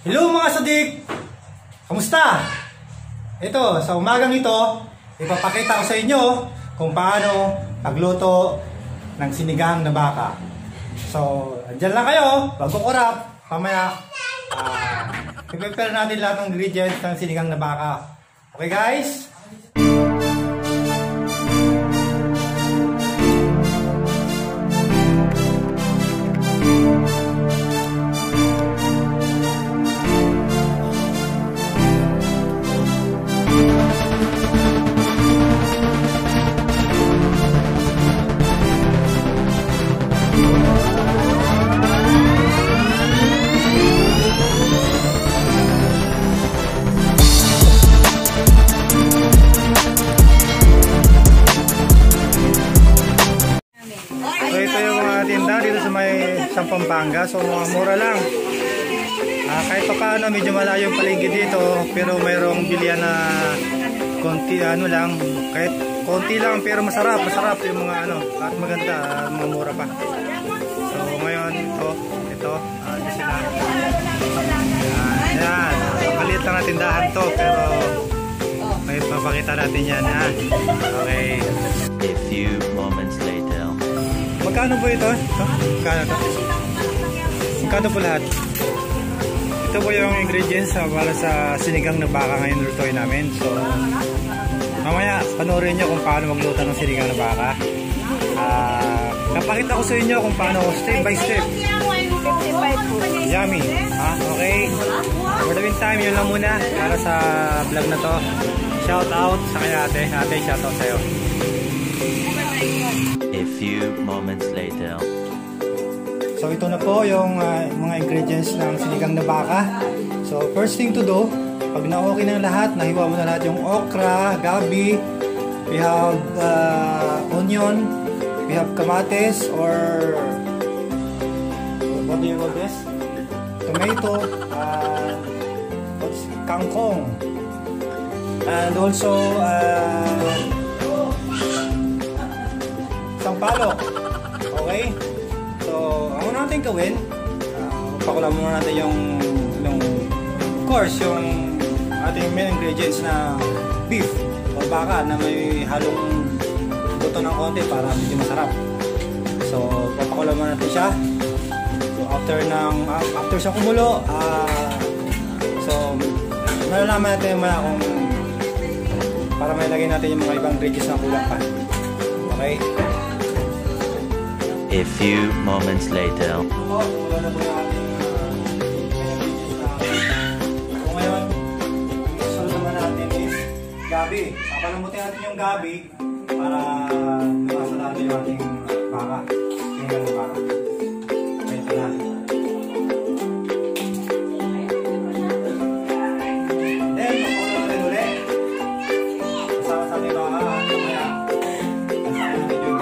Hello mga sadik! Kamusta? Ito, sa umagang ito, ipapakita ko sa inyo kung paano magluto ng sinigang na baka. So, andyan lang kayo, bago kurap, pamaya, i-prepare natin lahat ng ingredients ng sinigang na baka. Okay guys? Sa Pampanga, so mga mura lang. Kahit pa paano medyo malayo yung paligid dito, pero mayroong bilihan na konti lang, kahit konti lang pero masarap yung mga at maganda, mga mura pa. So ngayon ito sila. Yan, maliit lang na tindahan to, pero may papakita natin yan ha. Okay. A few moments later. Magkano po ito? Magkano ito? Magkano po lahat? Ito po yung ingredients para sa sinigang na baka ngayon lutuin namin. So, mamaya panoorin nyo kung paano magluto ng sinigang na baka. Napakita ko sa inyo kung paano step by step. Yummy. Okay. For the meantime, yun lang muna para sa vlog na to. Shout out sa kanya ate. Ate, shout out sa'yo. A few moments later. So ito na po yung mga ingredients ng sinigang na baka. So first thing to do, pag na-okay na lahat, nahiwa mo na lahat yung okra, gabi, we have onion, we have kamates or what do you call this? Tomato, kangkong, and also sampalok. Okay? So, ang muna natin gawin, pakulan muna natin yung of course, yung ating main ingredients na beef o baka na may halong buto ng konti para medyo masarap. So, papakulan muna natin siya. So, after siya kumulo, so, malalaman natin muna kung para may lagay natin yung mga ibang ingredients na kulang pa. Okay? A few moments later. Wala na po yung ating ngayon, sunod naman natin is gabi. Papalambutin natin yung gabi para lumasa natin yung ating baka. Sinigang na baka. Ito na. Then, papakulo natin ulit. Kasama sa ating baka. Kaya, kasama natin yung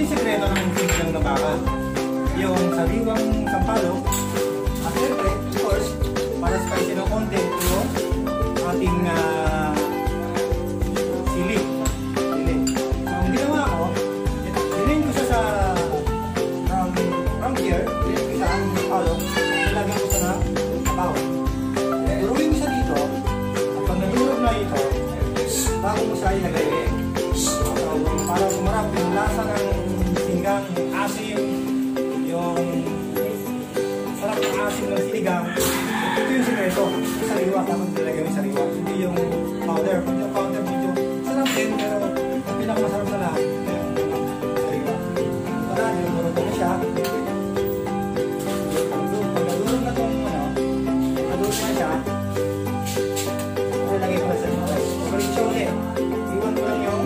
yung sekreto ng sinigang na baka. Yung sariwang sampalok. At syempre, of course, para spicy ng konti, yung ating sili. So, ang ginawa ko, dinayin ko siya sa from here, dinayin ko sa aming sampalok, nilagyan ko siya na sabaw. Durugin ko siya dito, at pag nadurog na ito, bago mo siya ilagay. Para sumarap yung lasa ng sinigang, asim, yung sarap ng asim ng sinigang. Ito yung sikreto. Sariwa, dapat nilagay yung sariwa. Hindi yung powder. Pag yung powder medyo sarap din, pero ang pinakamasarap na lahat yung sariwa. Para nilagay ko na siya. Pag nadurog na itong nadurog na siya, ilagay ko na sa mga rice. Pag siya ulit, iwan ko lang yung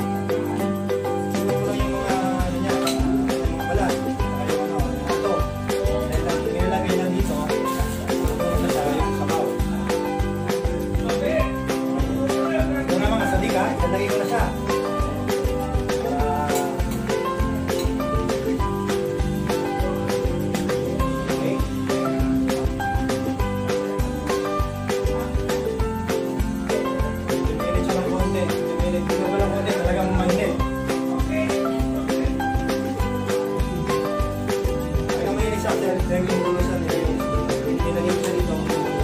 lagay ko na siya. Okay. Dumilit siya ng konti. Dumilit ko lang konti. Talagang mainit. Okay. Talagang mainit siya. Dahil yung gulo siya. Nilagay ko siya dito.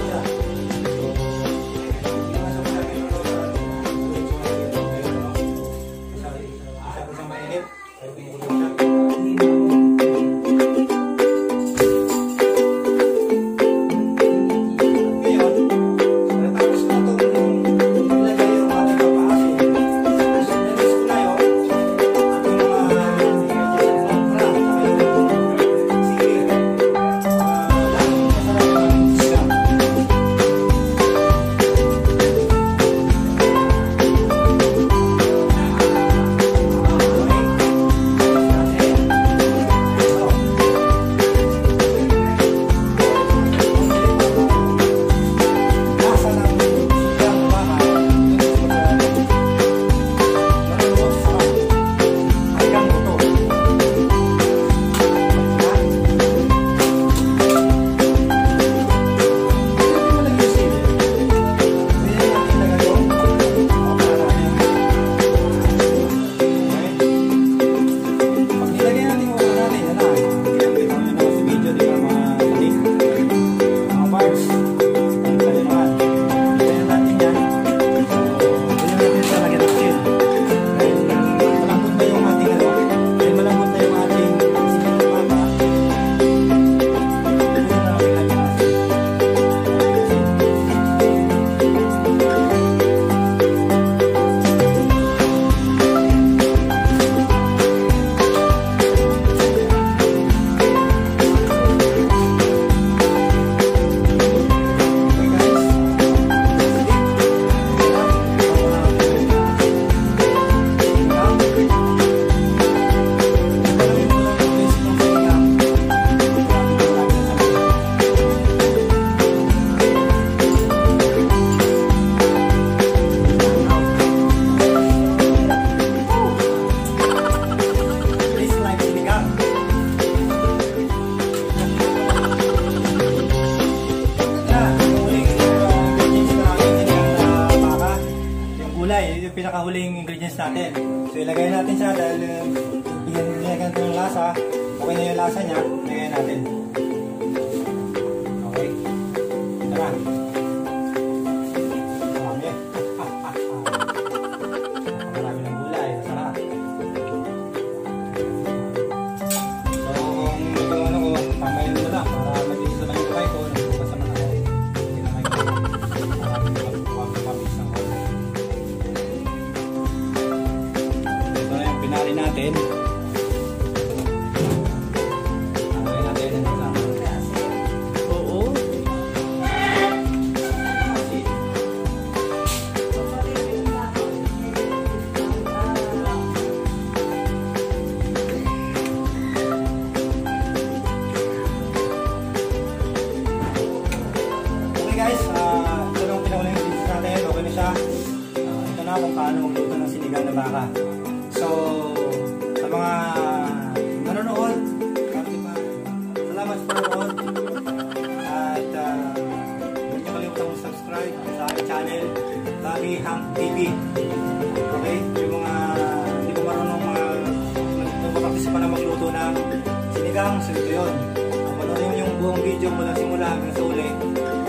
Yung pinakahuling ingredients natin. So ilagay natin siya dahil bigyan natin ng lasa. Okay na yung lasa niya, ilagay natin. Okay. Tara. Marami. Marami ng gulay. Masarap. So kung ano ko, tamayin mo lang para mabilis naman yung kamay ko. Nagbukas naman ako. Hindi naman yung mabilis ng konti. Pinali natin. Pinali natin. Oo. Okay guys, ito lang pinakulang yung pizza natin. Okay na siya. Ito na kung paano magluto ng sinigang na baka. So, sa mga lang, so ito yun. Kung panoorin yung buong video mula simula hanggang sa uli,